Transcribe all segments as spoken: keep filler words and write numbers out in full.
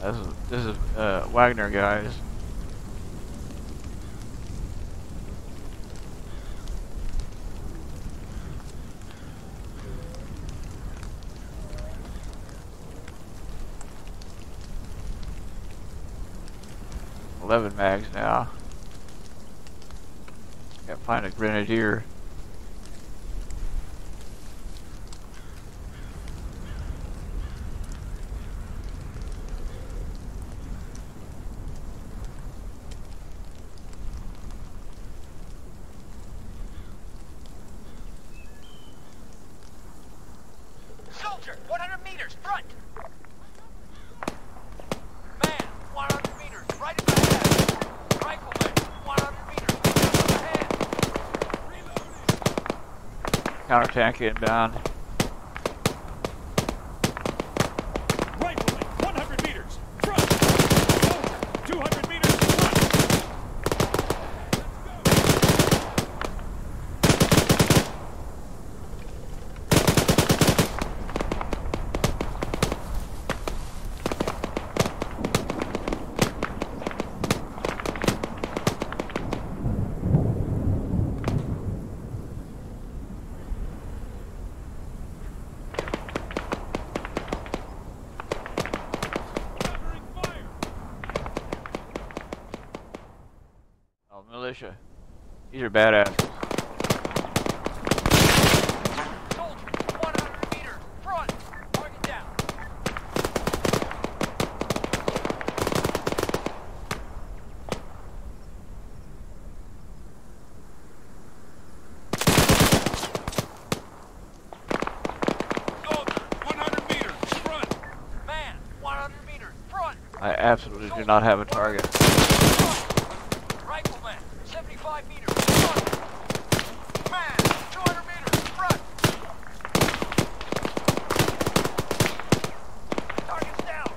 This is, this is uh, Wagner guys. Eleven mags now. Gotta find a grenadier. Soldier, one hundred meters, front! Man, one hundred meters, right in the head! Rifleman, one hundred meters, right in the head! Counterattack inbound. Rifleman, one hundred meters, front! Soldier, two hundred meters, front! Militia. These are badass. Soldier, one hundred meters, front! Target down! Soldier, one hundred meters, front! Man, one hundred meters, front! I absolutely do not have a target. Rifleman, seventy-five meters, front! Man, two hundred meters, front! Target's down!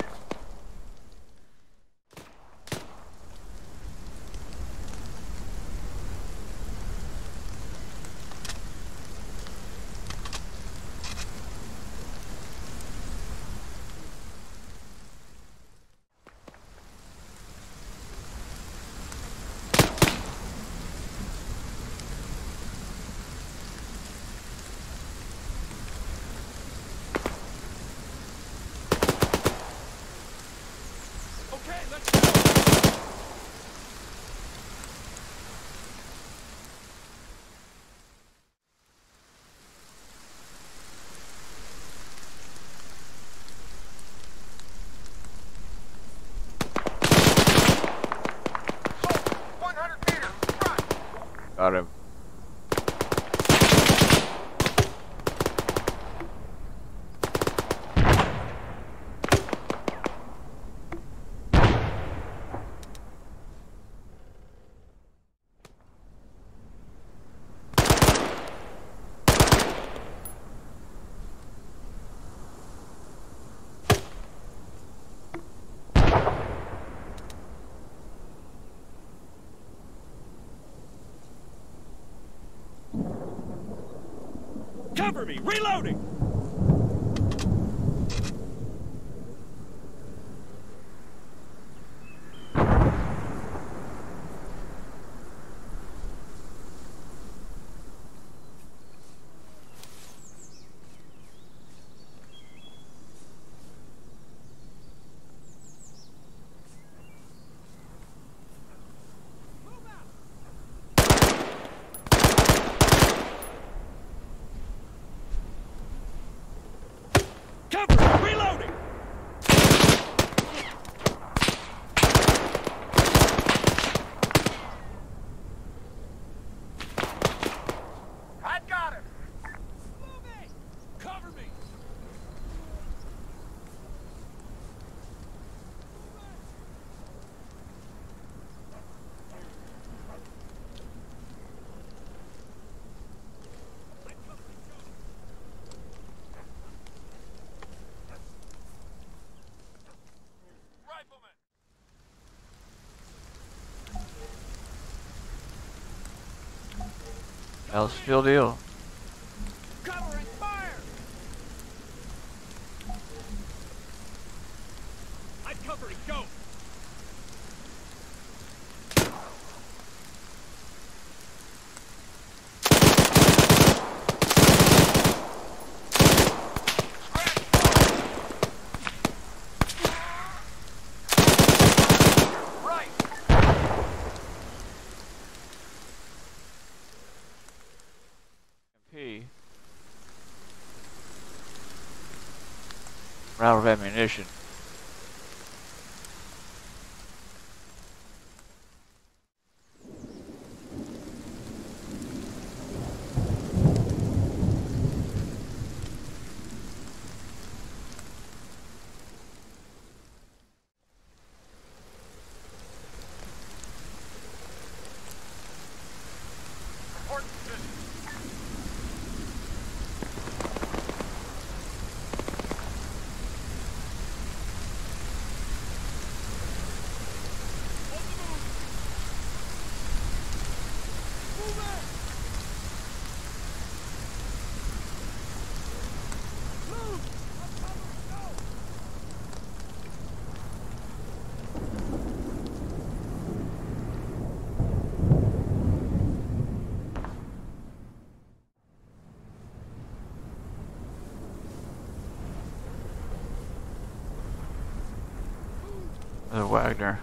Okay, let's go! Soldier, one hundred meters, front! Got him. Cover me! Reloading! Cover! Reloading! I got him! Cover me! Rifleman! Well, still deal. Covering fire! I'd cover We're out of ammunition. The Wagner.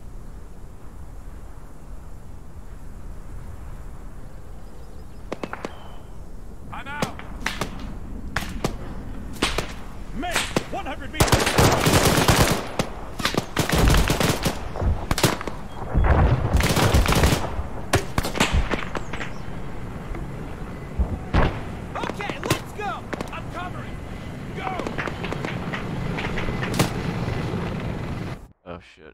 I'm out. Man, one hundred meters. Okay, let's go. I'm covering. Go. Oh shit.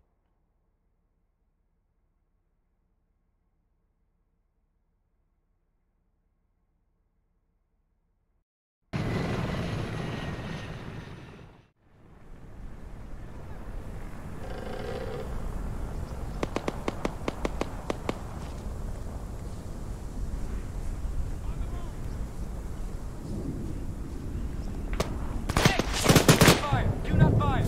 Fire! Do not fire!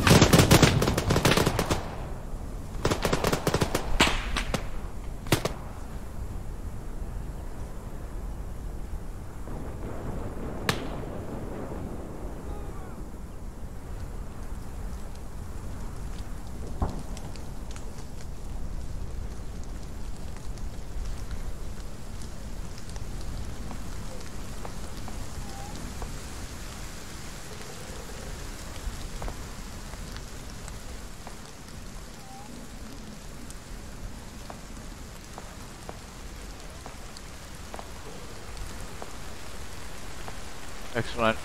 Excellent.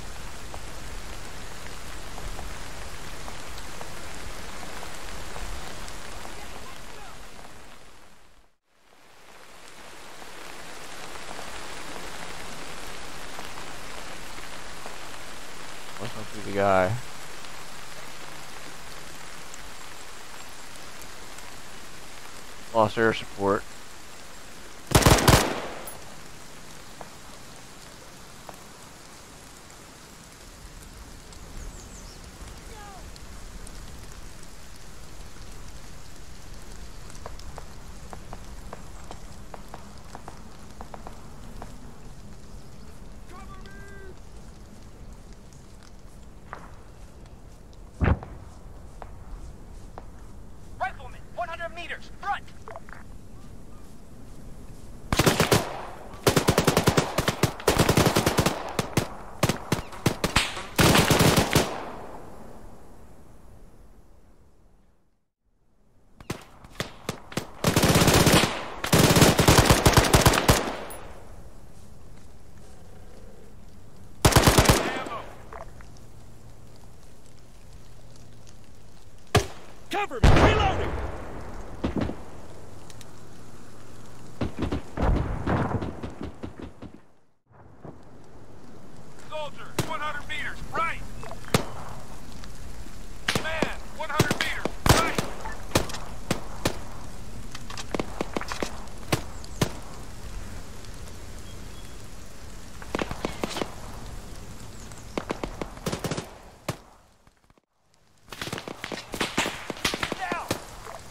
Must not be the guy. Lost air support. Rifleman, one hundred meters, front! Cover me. Reloading. Soldier, one hundred meters, right! Man, one hundred meters, right! Down!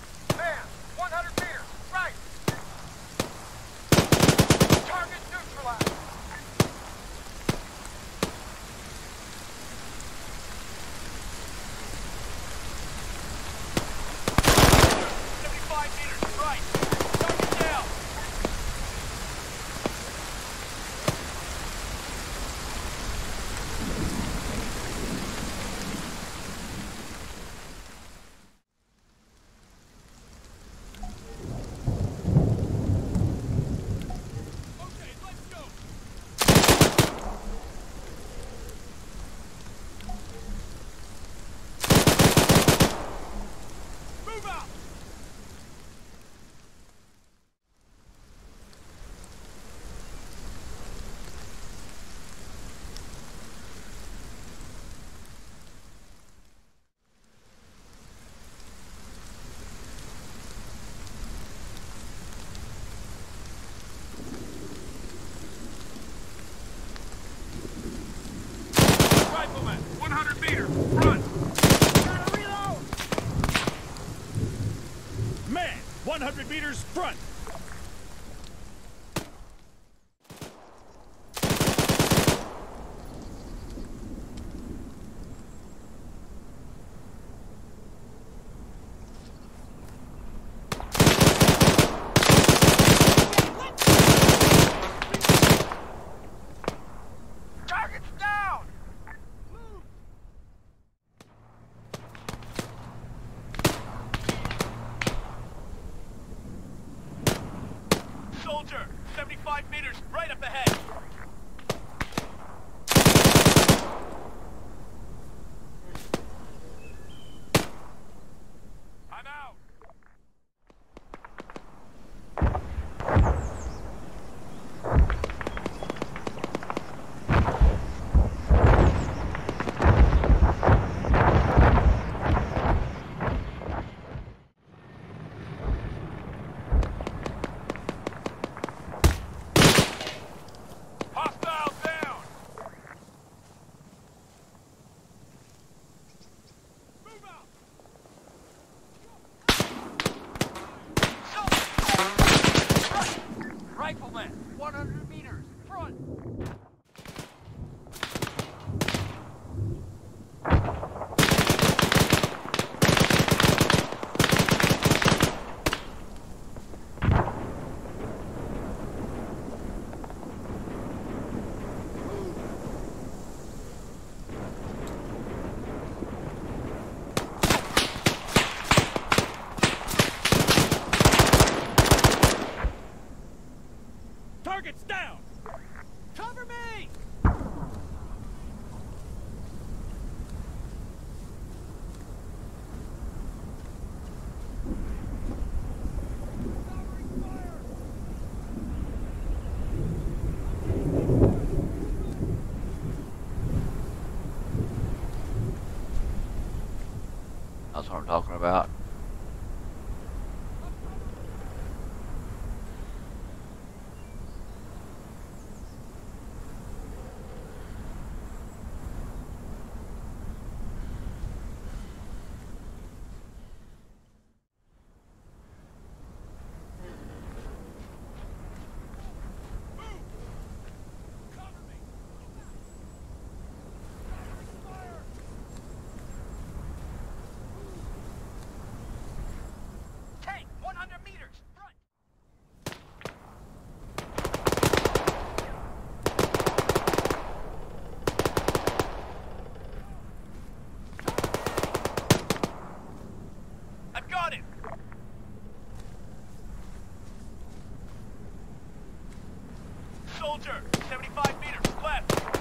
hundred meters, front! Gotta reload! Man, one hundred meters, front! Target's down! Soldier, seventy-five meters, right up ahead! I'm out! Hostile down! Move out! Front! Rifleman, one hundred meters, front! Target's down! Cover me! That's what I'm talking about. Tank, one hundred meters, front! I've got it! Soldier, seventy-five meters, left!